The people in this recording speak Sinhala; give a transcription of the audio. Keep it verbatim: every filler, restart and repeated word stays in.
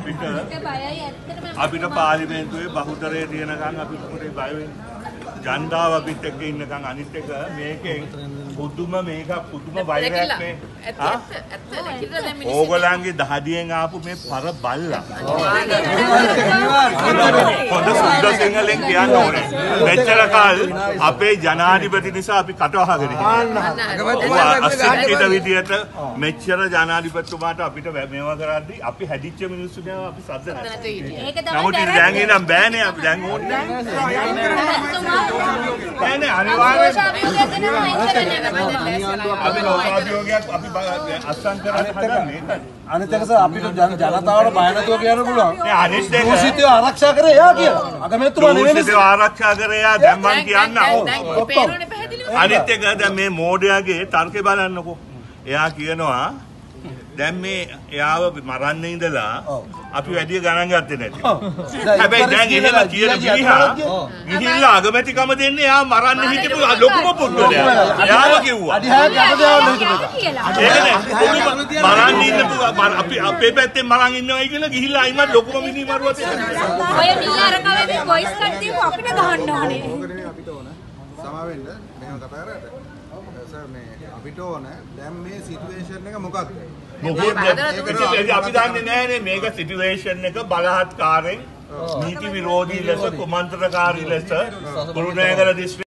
අපිට අපිට පාර්ලිමේන්තුවේ බහුතරය තියෙනකන් අපිට පොඩි බය වෙන්නේ. ජනතාව අපිට එක්ක ඉන්නකන් අනිත් එක මේකෙන් පුදුම මේක පුදුම වෛරයක් මේ. ඕගොල්ලන්ගේ දහදියෙන් ආපු මේ පර බල්ලා. හොඳ සුද්ධ සිංහලෙන් කියන්න ඕනේ. මෙච්චර කාල අපේ ජනාධිපති නිසා අපි කටවහගෙන ඉන්නවා. අසිරිත විදියට මෙච්චර ජනාධිපතිතුමාට අපිට මේවා කරද්දි අපි හැදිච්ච මිනිස්සු ගැන අපි සද්ද නැහැ. නමුත් දැන් ඉනම් බෑනේ අපි දැන් ඕනේ නැහැ නේ අනිවාර්යයෙන් අපි ලෝකාභියෝගයක් අපි අස්සම් කරන්න හදන්නේ. අනිත් එක සර් අපිට ජනතාවට බය නැතුව කියන්න පුළුවන්. මේ අනිත් එක දූෂිතව ආරක්ෂා කරේ එයා කියලා. අගමැතිතුමා නෙවෙයි. දූෂිතව ආරක්ෂා කරේ එයා දැන් මං කියන්නම්. අනිත් එක දැන් මේ මෝඩයාගේ තර්කේ බලන්නකෝ. එයා කියනවා දැන් මේ එයාව මරන්න ඉඳලා අපි වැඩි ගණන් ගත්තේ නැති. හැබැයි දැන් එහෙම කියන මිනිහා ගිහිල්ලා අගමැතිකම දෙන්නේ එයා මරන්න හිටපු ලොකුම පුද්ගලයා. එයාම කිව්වා. අඩි හයක් යට දාන්න හිටපු එක. ඒකනේ මරන්න ඉන්නපු අපි අපේ පැත්තෙන් මරන් ඉන්නවයි කියලා ගිහිල්ලා අයිමත් ලොකුම මිනිහ මරුවා තියෙනවා. ඔය නිලාරකමේ වොයිස් කට් දීපු අපිට ගහන්න ඕනේ. ඕකනේ අපිට ඕන. සමා වෙන්න මෙහෙම කතා කරාට සර් මේ අපිට ඕන දැන් මේ සිටුේෂන් එක මොකක්ද? මොකද අපි දන්නේ නැහැනේ මේක සිටුේෂන් එක බලහත්කාරයෙන් නීති විරෝධී ලෙස කුමන්ත්‍රණකාරී ලෙස කුරුණෑගල දිස්ත්‍රික්කයේ